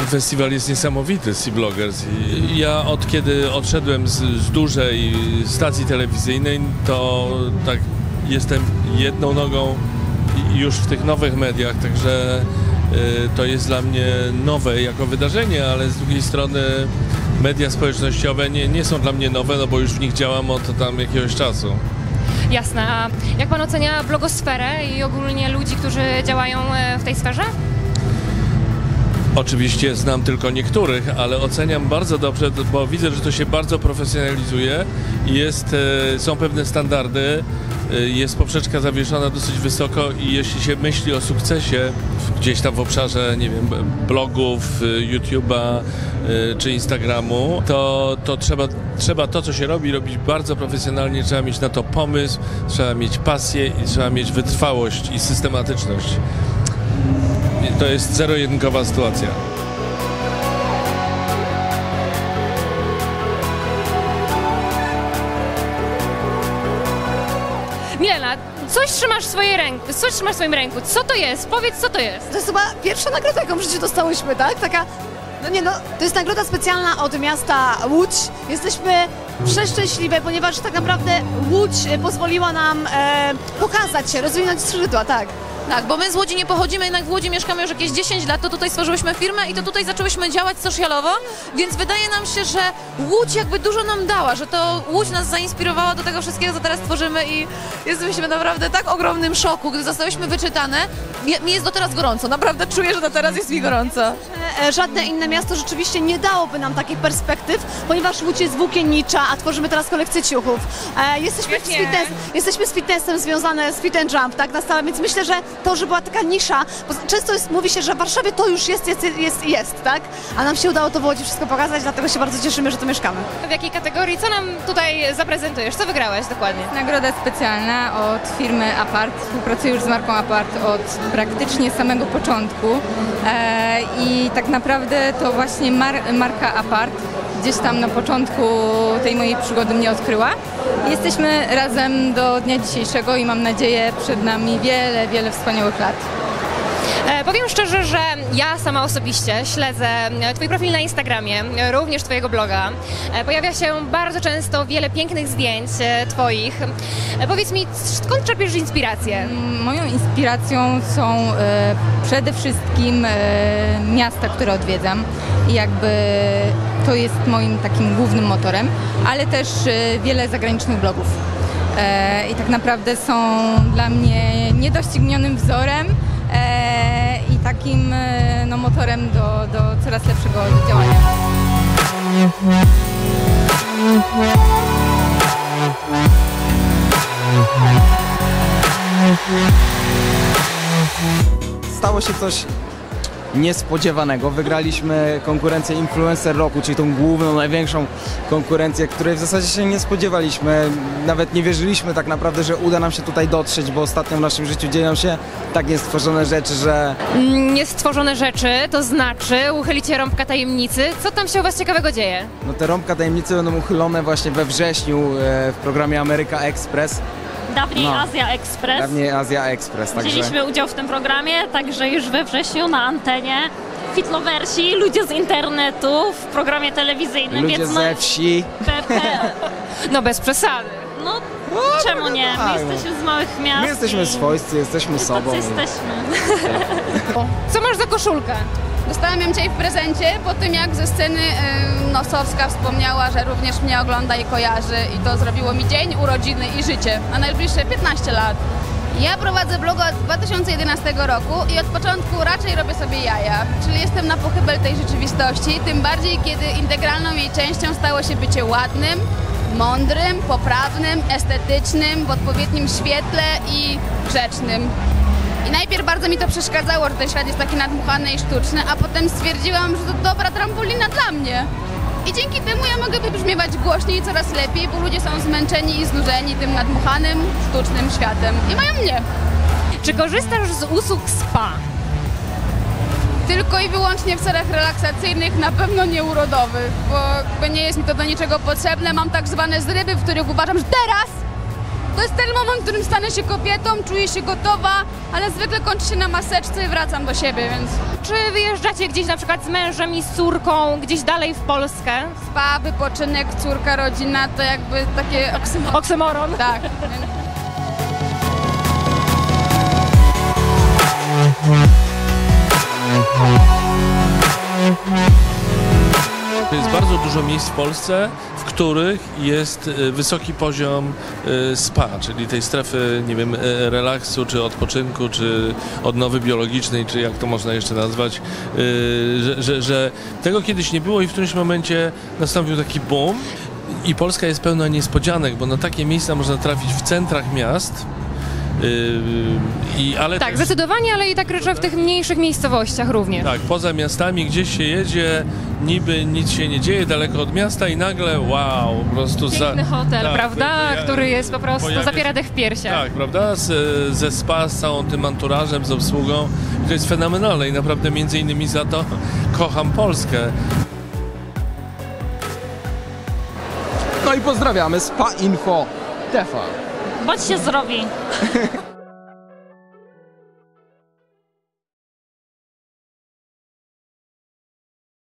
festiwal jest niesamowity, Sea Bloggers. I ja od kiedy odszedłem z dużej stacji telewizyjnej, to tak jestem jedną nogą już w tych nowych mediach, także to jest dla mnie nowe jako wydarzenie, ale z drugiej strony media społecznościowe nie są dla mnie nowe, no bo już w nich działam od tam jakiegoś czasu. Jasne. A jak pan ocenia blogosferę i ogólnie ludzi, którzy działają w tej sferze? Oczywiście znam tylko niektórych, ale oceniam bardzo dobrze, bo widzę, że to się bardzo profesjonalizuje i są pewne standardy, jest poprzeczka zawieszona dosyć wysoko i jeśli się myśli o sukcesie gdzieś tam w obszarze, nie wiem, blogów, YouTube'a czy Instagramu, to trzeba to, co się robić bardzo profesjonalnie, trzeba mieć na to pomysł, trzeba mieć pasję i trzeba mieć wytrwałość i systematyczność. To jest zero-jedynkowa sytuacja. Milena, coś trzymasz w swoim ręku. Co to jest? Powiedz, co to jest. To jest chyba pierwsza nagroda, jaką w życiu dostałyśmy, tak? Taka, to jest nagroda specjalna od miasta Łódź. Jesteśmy przeszczęśliwe, ponieważ tak naprawdę Łódź pozwoliła nam pokazać się, rozwinąć skrzydła, tak. Tak, bo my z Łodzi nie pochodzimy, jednak w Łodzi mieszkamy już jakieś 10 lat, to tutaj stworzyłyśmy firmę i to tutaj zaczęłyśmy działać socialowo, więc wydaje nam się, że Łódź jakby dużo nam dała, że to Łódź nas zainspirowała do tego wszystkiego, co teraz tworzymy i jesteśmy naprawdę tak ogromnym szoku, gdy zostałyśmy wyczytane. Mi jest do teraz gorąco, naprawdę czuję, że do teraz jest mi gorąco. Żadne inne miasto rzeczywiście nie dałoby nam takich perspektyw, ponieważ Łódź jest włókiennicza, a tworzymy teraz kolekcję ciuchów. Jesteśmy z fitnessem związane, z Fit and Jump, tak, na stałe, więc myślę, że to, że była taka nisza, bo często mówi się, że w Warszawie to już jest, tak? A nam się udało to w Łodzi wszystko pokazać, dlatego się bardzo cieszymy, że tu mieszkamy. W jakiej kategorii? Co nam tutaj zaprezentujesz? Co wygrałaś dokładnie? Nagroda specjalna od firmy Apart. Współpracuję już z marką Apart od praktycznie samego początku i tak naprawdę to właśnie marka Apart gdzieś tam na początku tej mojej przygody mnie odkryła. Jesteśmy razem do dnia dzisiejszego i mam nadzieję przed nami wiele wspaniałych lat. Powiem szczerze, że ja sama osobiście śledzę Twój profil na Instagramie, również Twojego bloga. Pojawia się bardzo często wiele pięknych zdjęć Twoich. Powiedz mi, skąd czerpiesz inspirację? Moją inspiracją są przede wszystkim miasta, które odwiedzam i jakby to jest moim takim głównym motorem, ale też wiele zagranicznych blogów. I tak naprawdę są dla mnie niedoścignionym wzorem i takim motorem do coraz lepszego działania. Stało się coś niespodziewanego. Wygraliśmy konkurencję Influencer Roku, czyli tą główną, największą konkurencję, której w zasadzie się nie spodziewaliśmy. Nawet nie wierzyliśmy tak naprawdę, że uda nam się tutaj dotrzeć, bo ostatnio w naszym życiu dzieją się tak niestworzone rzeczy, że... Niestworzone rzeczy, to znaczy uchylicie rąbka tajemnicy. Co tam się u Was ciekawego dzieje? No te rąbka tajemnicy będą uchylone właśnie we wrześniu w programie Ameryka Express. Dawniej Azja Express. Dawniej Azja Express, także... Wzięliśmy udział w tym programie, także już we wrześniu na antenie. Fitlowersi, ludzie z internetu w programie telewizyjnym. Ludzie więc ze wsi. No bez przesady. No czemu nie? My jesteśmy z małych miast. My jesteśmy swojscy, jesteśmy sobą. Jesteśmy. Co masz za koszulkę? Dostałam ją dzisiaj w prezencie po tym, jak ze sceny Nosowska wspomniała, że również mnie ogląda i kojarzy i to zrobiło mi dzień, urodziny i życie na najbliższe 15 lat. Ja prowadzę bloga od 2011 roku i od początku raczej robię sobie jaja, czyli jestem na pochybel tej rzeczywistości, tym bardziej kiedy integralną jej częścią stało się bycie ładnym, mądrym, poprawnym, estetycznym, w odpowiednim świetle i grzecznym. I najpierw bardzo mi to przeszkadzało, że ten świat jest taki nadmuchany i sztuczny, a potem stwierdziłam, że to dobra trampolina dla mnie. I dzięki temu ja mogę wybrzmiewać głośniej i coraz lepiej, bo ludzie są zmęczeni i znużeni tym nadmuchanym, sztucznym światem. I mają mnie. Czy korzystasz z usług spa? Tylko i wyłącznie w celach relaksacyjnych, na pewno nie urodowych, bo nie jest mi to do niczego potrzebne. Mam tak zwane zrywy, w których uważam, że teraz To jest ten moment, w którym stanę się kobietą, czuję się gotowa, ale zwykle kończy się na maseczce i wracam do siebie, więc Czy wyjeżdżacie gdzieś na przykład z mężem i z córką, gdzieś dalej w Polskę? spa, wypoczynek, córka, rodzina to jakby takie Oksymoron. tak. Jest bardzo dużo miejsc w Polsce, w których jest wysoki poziom spa, czyli tej strefy, nie wiem, relaksu, czy odpoczynku, czy odnowy biologicznej, czy jak to można jeszcze nazwać, że tego kiedyś nie było i w którymś momencie nastąpił taki boom i Polska jest pełna niespodzianek, bo na takie miejsca można trafić w centrach miast. Ale Tak, też, zdecydowanie, ale i tak ryczę w tych mniejszych miejscowościach również. tak, poza miastami gdzieś się jedzie, niby nic się nie dzieje, daleko od miasta i nagle wow, po prostu Piękny hotel, tak, prawda? Który jest po prostu, pojawia zapiera się- dech w piersiach. Tak, prawda? Ze spa, z całą tym anturażem, z obsługą. I to jest fenomenalne i naprawdę między innymi za to kocham Polskę. No i pozdrawiamy Spa Info TV. Bądźcie zdrowi.